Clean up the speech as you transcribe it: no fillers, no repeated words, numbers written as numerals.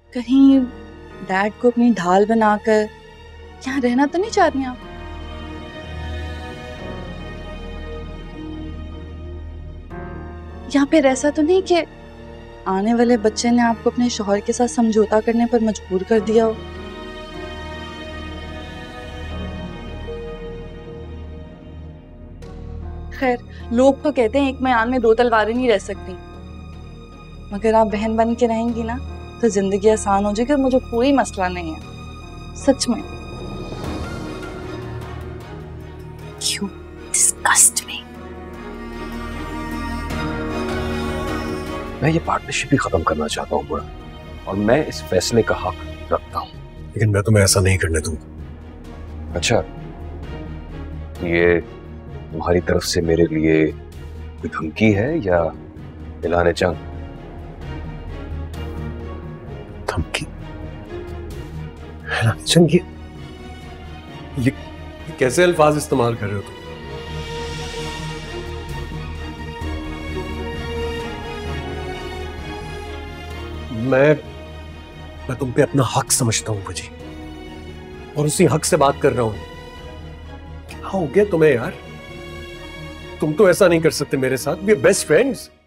कहीं डैड को अपनी ढाल बनाकर यहाँ रहना तो नहीं चाह रही आप? यहाँ पे ऐसा तो नहीं कि आने वाले बच्चे ने आपको अपने शौहर के साथ समझौता करने पर मजबूर कर दिया हो? खैर, लोग तो कहते हैं एक मयान में दो तलवारें नहीं रह सकती, मगर आप बहन बन के रहेंगी ना तो जिंदगी आसान हो जाएगी और मुझे कोई मसला नहीं है, सच में। You disgust me. मैं ये पार्टनरशिप ही खत्म करना चाहता हूँ बुरा, और मैं इस फैसले का हक रखता हूँ। लेकिन मैं तुम्हें ऐसा नहीं करने दूंगा। अच्छा, ये तुम्हारी तरफ से मेरे लिए कोई धमकी है या ऐलान जंग? धमकी? ऐलान जंग? ये कैसे अल्फाज इस्तेमाल कर रहे हो तुम? मैं तुम पे अपना हक समझता हूं वजी, और उसी हक से बात कर रहा हूं। क्या हो गया तुम्हें यार? तुम तो ऐसा नहीं कर सकते मेरे साथ। We are best friends.